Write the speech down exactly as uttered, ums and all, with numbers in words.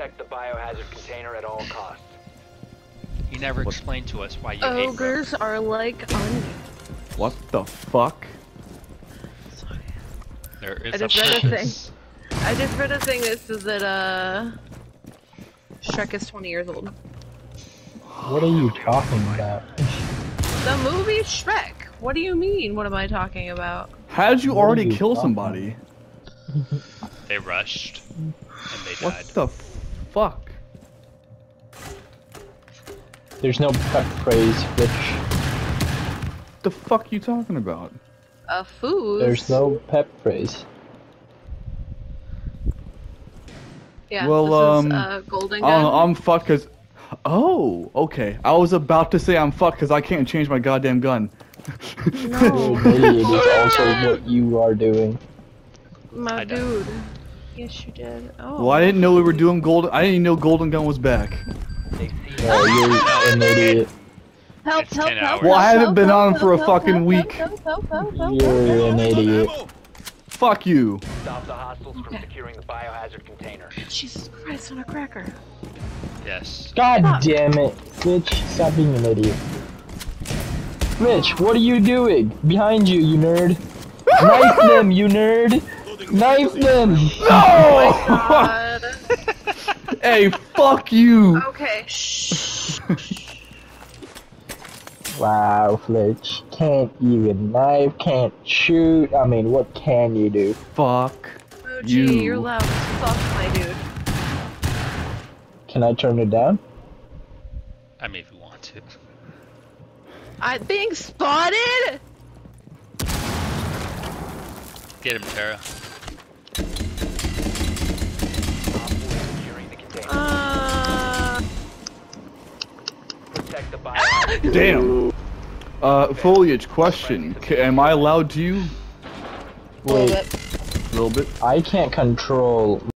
Protect the biohazard container at all costs. You never explained to us why you hate them. Ogres are like onions. What the fuck? There is I a just read a purpose. thing. I just read a thing that says that uh, Shrek is twenty years old. What are you talking about? The movie Shrek. What do you mean? What am I talking about? How'd you What are already you kill talking somebody? They rushed, and they What died. the fuck? There's no pep phrase, which The fuck you talking about? A food. there's no pep phrase. Yeah. Well, this um, is, uh, Golden I don't Gun. know, I'm fucked cause... Oh, okay. I was about to say I'm fucked cause I can't change my goddamn gun. No. Idiot is also what you are doing. My I don't. dude. Yes, you did. Oh. Well, I didn't know we were doing golden. I didn't even know Golden Gun was back. Oh, you're an idiot. Help! It's Help! ten Help! hours. Well, I help, haven't been help, on help, for a help, fucking help, week. Help! Help! Help! Help! You're an idiot. Fuck you. Stop the hostiles from securing the biohazard container. Jesus Christ on a cracker. Yes. God Fuck. damn it. Mitch, stop being an idiot. Mitch, what are you doing? Behind you, you nerd. Knife them, you nerd. Knife them. No! God. Hey, fuck you. Okay. Shh. Wow, Fletch. Can't even knife, can't shoot. I mean, what can you do? Fuck Oh, you. gee, you're loud as fuck, my dude. Can I turn it down? I mean, if you want to. I'm being spotted. Get him, Tara. Securing the container. Uh. Protect the biohazard. Damn. Uh, Foliage, question. C am I allowed to you? A little Wait, bit. A little bit. I can't control